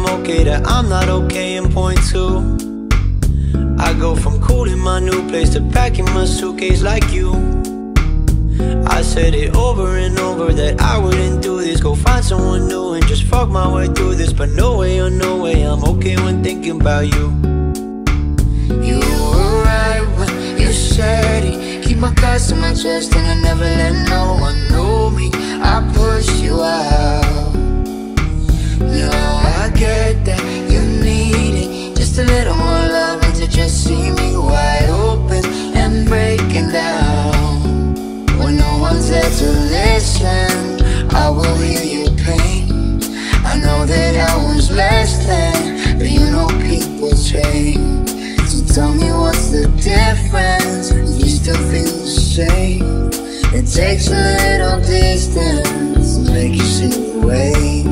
I'm okay, that I'm not okay in point two. I go from cool in my new place to packing my suitcase like you. I said it over and over that I wouldn't do this. Go find someone new and just fuck my way through this. But no way, oh no way, I'm okay when thinking about you. You were right when you said it. Keep my cards to my chest and I never let no one know me. I pushed you out. Now I get that you need it, just a little more love and to just see me wide open and breaking down. When no one's there to listen, I will hear your pain. I know that I was less than, but you know people change. So tell me what's the difference, you still feel the same. It takes a little distance to make you see the way.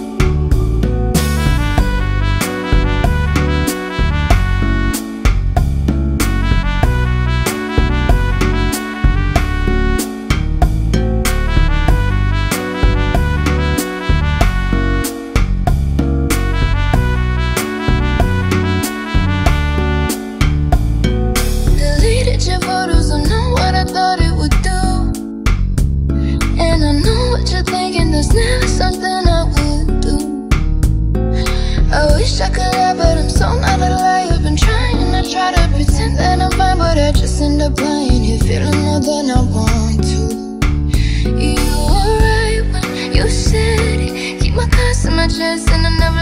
Your photos, I know what I thought it would do, and I know what you're thinking, there's never something I would do. I wish I could lie, but I'm so not a liar. I've been trying to pretend that I'm fine, but I just end up lying here, feeling more than I want to. You were right when you said it. Keep my cards to my chest and I never